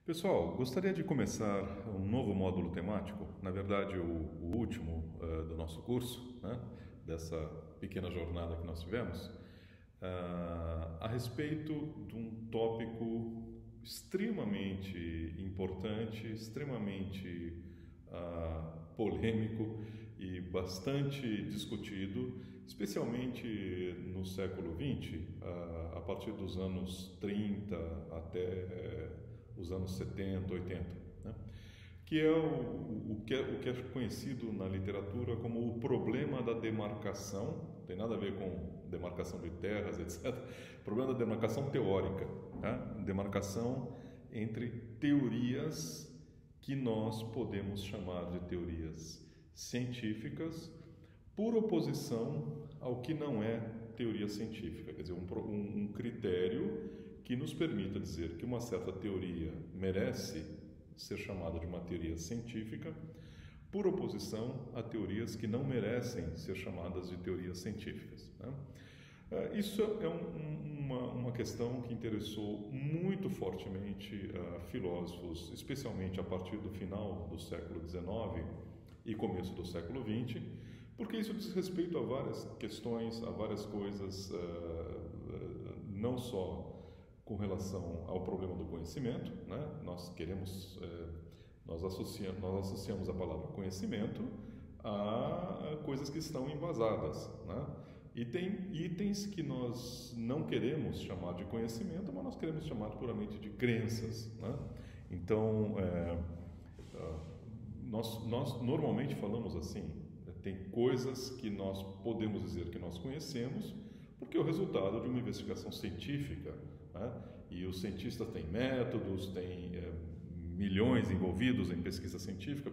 Pessoal, gostaria de começar um novo módulo temático, na verdade o último do nosso curso, né, dessa pequena jornada que nós tivemos, a respeito de um tópico extremamente importante, extremamente polêmico e bastante discutido, especialmente no século XX, a partir dos anos 30 até os anos 70, 80, né? Que é o que é conhecido na literatura como o problema da demarcação, não tem nada a ver com demarcação de terras, etc. O problema da demarcação teórica, tá? Demarcação entre teorias que nós podemos chamar de teorias científicas por oposição ao que não é teoria científica, quer dizer, um critério que nos permita dizer que uma certa teoria merece ser chamada de uma teoria científica, por oposição a teorias que não merecem ser chamadas de teorias científicas, né? Isso é uma questão que interessou muito fortemente filósofos, especialmente a partir do final do século XIX e começo do século XX, porque isso diz respeito a várias questões, a várias coisas, não só com relação ao problema do conhecimento, né? Nós associamos a palavra conhecimento a coisas que estão embasadas, né? E tem itens que nós não queremos chamar de conhecimento, mas nós queremos chamar puramente de crenças, né? Então, nós normalmente falamos assim, tem coisas que nós podemos dizer que nós conhecemos, porque é o resultado de uma investigação científica, né? E os cientistas têm métodos, têm milhões envolvidos em pesquisa científica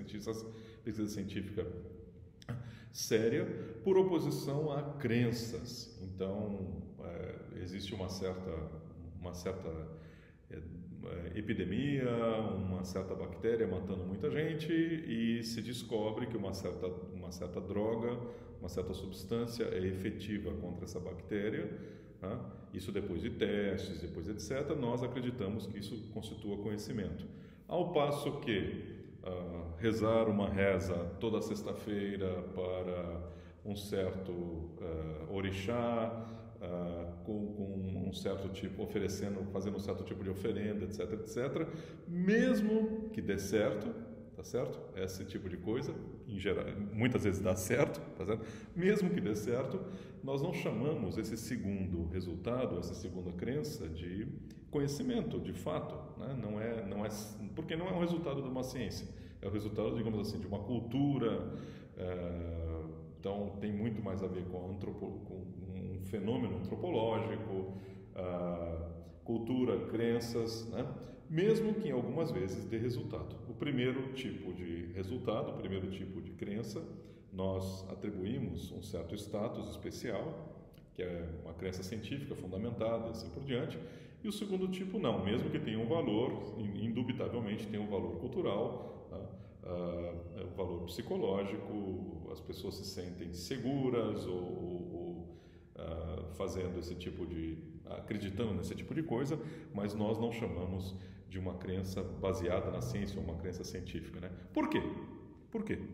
séria, por oposição a crenças. Então, existe uma certa epidemia, uma certa bactéria matando muita gente e se descobre que uma certa droga, uma certa substância é efetiva contra essa bactéria, né? Isso depois de testes, depois etc., nós acreditamos que isso constitua conhecimento. Ao passo que rezar uma reza toda sexta-feira para um certo orixá, com um certo tipo, fazendo um certo tipo de oferenda, etc, etc, mesmo que dê certo, tá certo? Esse tipo de coisa, em geral, muitas vezes dá certo, tá certo? Mesmo que dê certo, nós não chamamos esse segundo resultado, essa segunda crença de conhecimento, de fato, né? Porque não é um resultado de uma ciência, é o resultado, digamos assim, de uma cultura. Então tem muito mais a ver com um fenômeno antropológico, cultura, crenças, né? Mesmo que algumas vezes dê resultado. O primeiro tipo de resultado, o primeiro tipo de crença, nós atribuímos um certo status especial, que é uma crença científica fundamentada e assim por diante, e o segundo tipo não, mesmo que tenha um valor, indubitavelmente tem um valor cultural, um valor psicológico, as pessoas se sentem seguras ou fazendo esse tipo acreditando nesse tipo de coisa, mas nós não chamamos de uma crença baseada na ciência ou uma crença científica, né? Por quê? Por quê?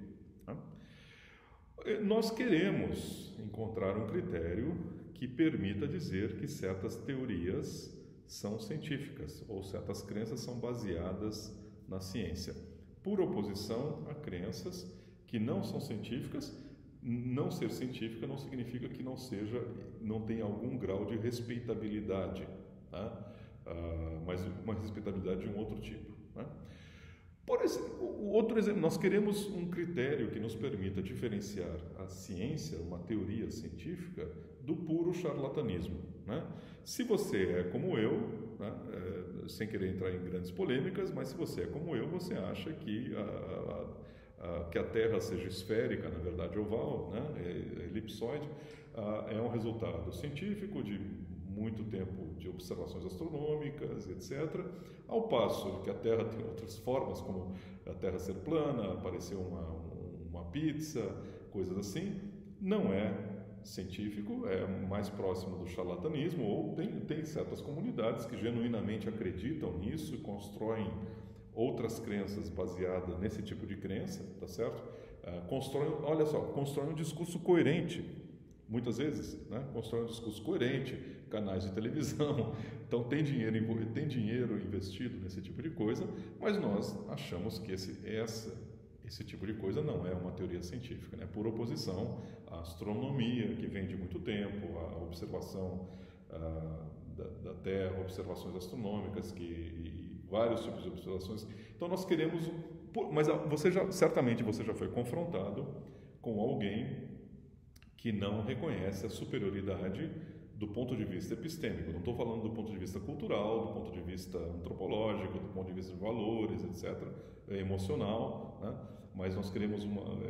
Nós queremos encontrar um critério que permita dizer que certas teorias são científicas ou certas crenças são baseadas na ciência, por oposição a crenças que não são científicas. Não ser científica não significa que não tenha algum grau de respeitabilidade, tá? Mas uma respeitabilidade de um outro tipo, né? Por exemplo, outro exemplo, nós queremos um critério que nos permita diferenciar a ciência, uma teoria científica, do puro charlatanismo, né? Se você é como eu, né, sem querer entrar em grandes polêmicas, mas se você é como eu, você acha que a Terra seja esférica, na verdade oval, né, elipsoide, é um resultado científico de muito tempo de observações astronômicas, etc. Ao passo que a Terra tem outras formas, como a Terra ser plana, aparecer uma pizza, coisas assim, não é científico, é mais próximo do charlatanismo, ou tem certas comunidades que genuinamente acreditam nisso e constroem outras crenças baseadas nesse tipo de crença, tá certo? Constroem um discurso coerente, muitas vezes, né? Constroem um discurso coerente, canais de televisão, então tem dinheiro investido nesse tipo de coisa, mas nós achamos que esse tipo de coisa não é uma teoria científica, né? Por oposição à astronomia, que vem de muito tempo, à observação da Terra, observações astronômicas, e vários tipos de observações. Então nós queremos, mas certamente você já foi confrontado com alguém que não reconhece a superioridade do ponto de vista epistêmico. Não estou falando do ponto de vista cultural, do ponto de vista antropológico, do ponto de vista de valores, etc., emocional, né? Mas nós queremos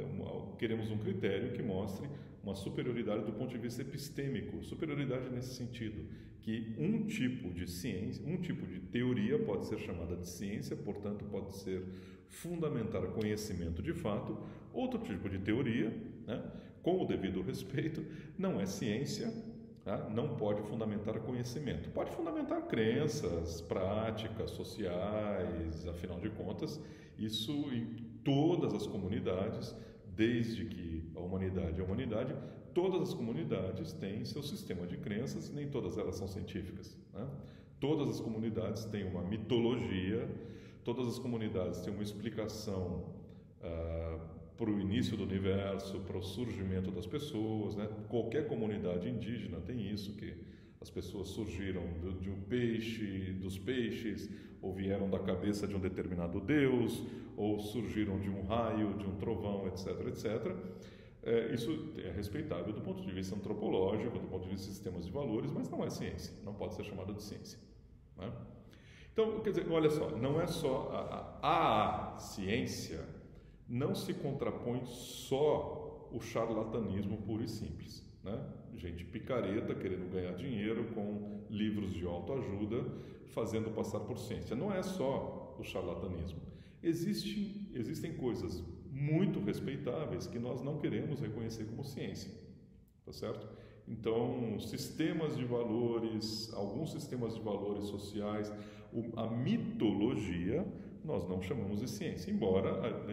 um critério que mostre uma superioridade do ponto de vista epistêmico, superioridade nesse sentido, que um tipo de ciência, um tipo de teoria pode ser chamada de ciência, portanto pode ser fundamentar conhecimento de fato, outro tipo de teoria, né, com o devido respeito, não é ciência, tá? Não pode fundamentar conhecimento, pode fundamentar crenças, práticas sociais, afinal de contas, isso em todas as comunidades, desde que a humanidade é a humanidade, todas as comunidades têm seu sistema de crenças, nem todas elas são científicas, né? Todas as comunidades têm uma mitologia, todas as comunidades têm uma explicação para o início do universo, para o surgimento das pessoas, né? Qualquer comunidade indígena tem isso, que as pessoas surgiram de um peixe, dos peixes, ou vieram da cabeça de um determinado deus, ou surgiram de um raio, de um trovão, etc., etc. Isso é respeitável do ponto de vista antropológico, do ponto de vista de sistemas de valores, mas não é ciência, não pode ser chamado de ciência, né? Então, quer dizer, olha só, não é só a ciência, não se contrapõe só o charlatanismo puro e simples, né? Gente picareta querendo ganhar dinheiro com livros de autoajuda, fazendo passar por ciência. Não é só o charlatanismo. Existem coisas muito respeitáveis que nós não queremos reconhecer como ciência, tá certo? Então, sistemas de valores, alguns sistemas de valores sociais, a mitologia, nós não chamamos de ciência, embora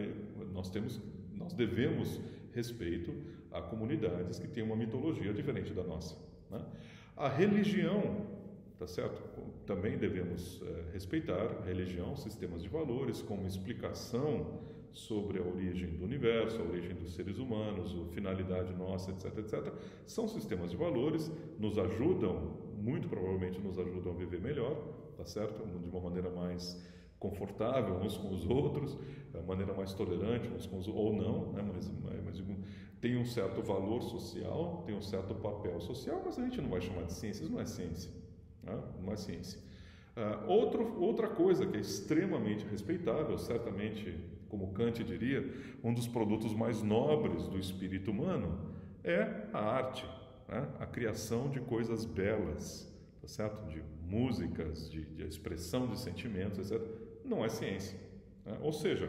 nós devemos respeito a comunidades que têm uma mitologia diferente da nossa, né? A religião, tá certo? Também devemos respeitar a religião, sistemas de valores, como explicação sobre a origem do universo, a origem dos seres humanos, a finalidade nossa, etc., etc. São sistemas de valores, nos ajudam, muito provavelmente nos ajudam a viver melhor, tá certo? De uma maneira mais confortável uns com os outros, a maneira mais tolerante uns com os outros, ou não, né? Mas tem um certo valor social, tem um certo papel social, mas a gente não vai chamar de ciência, isso não é ciência, né? Não é ciência. Outra coisa que é extremamente respeitável, certamente, como Kant diria, um dos produtos mais nobres do espírito humano é a arte, né? A criação de coisas belas, tá certo? De músicas, de expressão de sentimentos, etc. Não é ciência, né? Ou seja,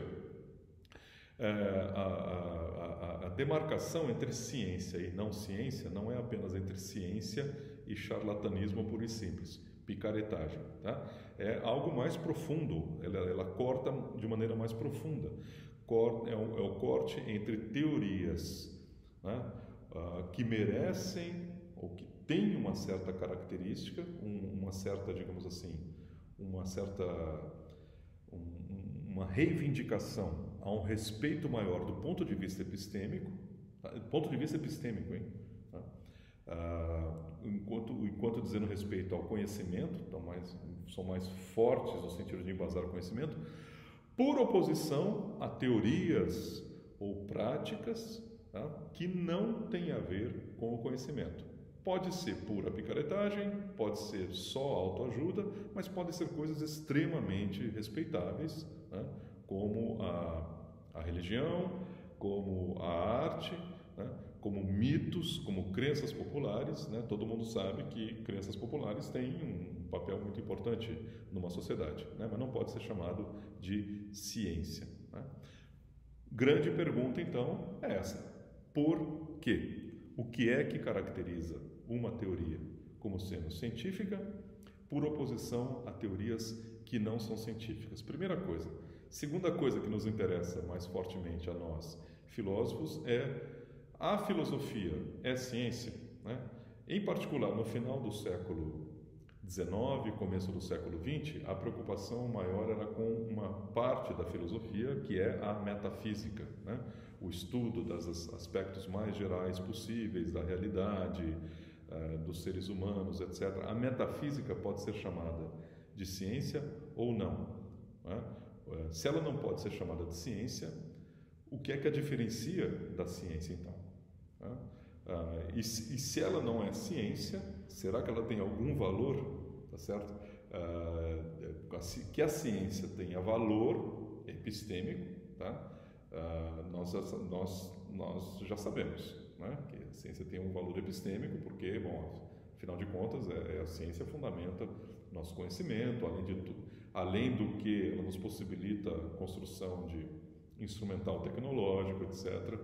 a demarcação entre ciência e não ciência não é apenas entre ciência e charlatanismo puro e simples, picaretagem, tá? É algo mais profundo, ela corta de maneira mais profunda, é o corte entre teorias, né, que merecem ou que têm uma certa característica, uma certa, digamos assim, uma reivindicação a um respeito maior do ponto de vista epistêmico, tá? Do ponto de vista epistêmico, hein? Enquanto dizendo respeito ao conhecimento, então são mais fortes no sentido de embasar o conhecimento, por oposição a teorias ou práticas, tá, que não têm a ver com o conhecimento. Pode ser pura picaretagem, pode ser só autoajuda, mas podem ser coisas extremamente respeitáveis, né, como a religião, como a arte, né, como mitos, como crenças populares, né? Todo mundo sabe que crenças populares têm um papel muito importante numa sociedade, né? Mas não pode ser chamado de ciência, né? Grande pergunta, então, é essa. Por quê? o que é que caracteriza uma teoria como sendo científica, por oposição a teorias que não são científicas. Primeira coisa. Segunda coisa que nos interessa mais fortemente a nós, filósofos, é a filosofia é ciência, né? Em particular, no final do século XIX, começo do século XX, a preocupação maior era com uma parte da filosofia que é a metafísica, né? O estudo dos aspectos mais gerais possíveis da realidade, dos seres humanos, etc. A metafísica pode ser chamada de ciência ou não, né? Se ela não pode ser chamada de ciência, o que é que a diferencia da ciência, então? Né? E se ela não é ciência, será que ela tem algum valor? Tá certo? Que a ciência tenha valor epistêmico, tá? Nós já sabemos, né? Que a ciência tem um valor epistêmico porque, bom, afinal de contas, a ciência fundamenta nosso conhecimento, além do que ela nos possibilita a construção de instrumental tecnológico, etc.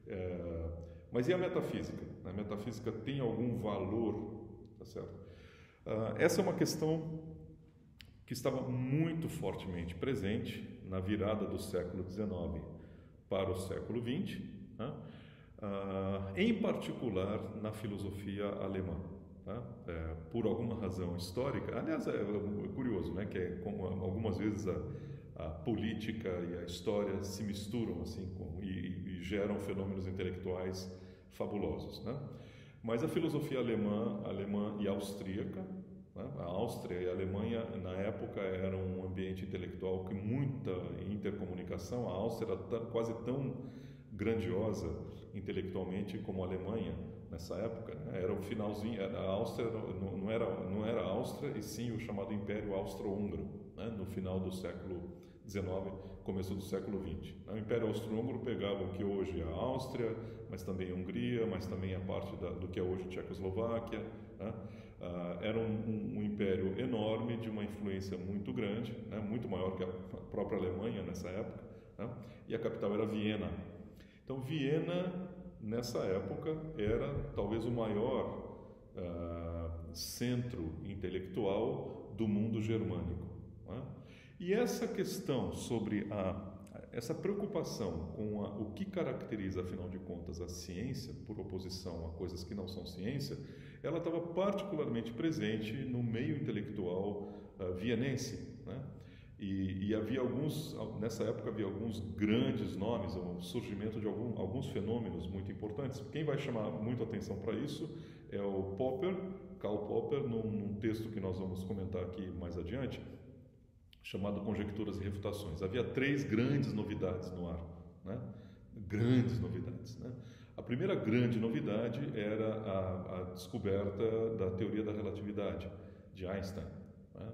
Mas e a metafísica? A metafísica tem algum valor? Tá certo? Essa é uma questão que estava muito fortemente presente na virada do século XIX para o século XX, né? Em particular na filosofia alemã. Tá? Por alguma razão histórica. Aliás, é curioso, né? Que como algumas vezes a política e a história se misturam assim, e geram fenômenos intelectuais fabulosos, né? Mas a filosofia alemã e austríaca, né? A Áustria e a Alemanha na época eram um ambiente intelectual com muita intercomunicação. A Áustria era quase tão grandiosa intelectualmente como a Alemanha nessa época, né? Era o finalzinho. A Áustria não era a Áustria, e sim o chamado Império Austro-Húngaro, né? No final do século XIX, começo do século XX. O Império Austro-Húngaro pegava o que hoje é a Áustria, mas também a Hungria, mas também a parte do que é hoje a Tchecoslováquia, né? Era um império enorme, de uma influência muito grande, né? Muito maior que a própria Alemanha nessa época, né? E a capital era Viena. Então, Viena, nessa época, era talvez o maior centro intelectual do mundo germânico, né? E essa questão sobre essa preocupação com o que caracteriza, afinal de contas, a ciência, por oposição a coisas que não são ciência, ela estava particularmente presente no meio intelectual vienense, né? E havia nessa época havia alguns grandes nomes, o surgimento de alguns fenômenos muito importantes. Quem vai chamar muito atenção para isso é o Karl Popper, num texto que nós vamos comentar aqui mais adiante, chamado Conjecturas e Refutações. Havia 3 grandes novidades no ar, né? Grandes novidades, né? A primeira grande novidade era a descoberta da teoria da relatividade de Einstein, né?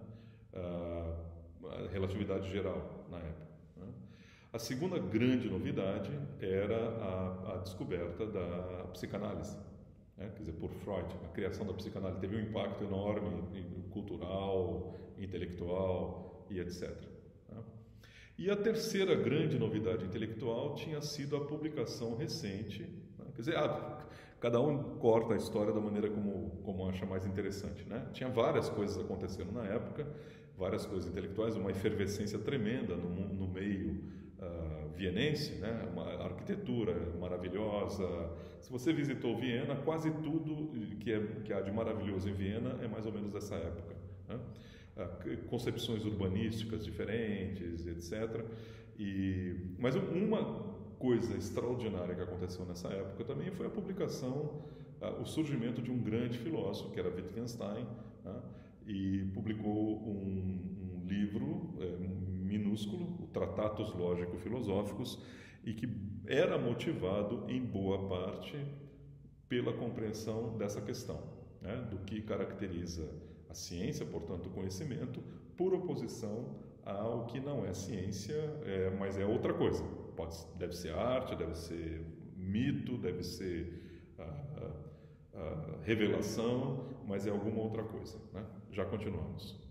A relatividade geral na época, né? A segunda grande novidade era a descoberta da psicanálise, né? Quer dizer, por Freud. A criação da psicanálise teve um impacto enorme cultural, intelectual e etc. E a terceira grande novidade intelectual tinha sido a publicação recente, né? Quer dizer, cada um corta a história da maneira como acha mais interessante, né? Tinha várias coisas acontecendo na época, várias coisas intelectuais, uma efervescência tremenda no meio vienense, né? Uma arquitetura maravilhosa. Se você visitou Viena, quase tudo que há de maravilhoso em Viena é mais ou menos dessa época, né? Concepções urbanísticas diferentes, etc. Mas uma coisa extraordinária que aconteceu nessa época também foi a publicação, o surgimento de um grande filósofo, que era Wittgenstein, né? E publicou um livro minúsculo, o Tratatos Lógico-Filosóficos, e que era motivado em boa parte pela compreensão dessa questão, né? Do que caracteriza a ciência, portanto, o conhecimento, por oposição ao que não é ciência, mas é outra coisa. Deve ser arte, deve ser mito, deve ser revelação, mas é alguma outra coisa, né? Já continuamos.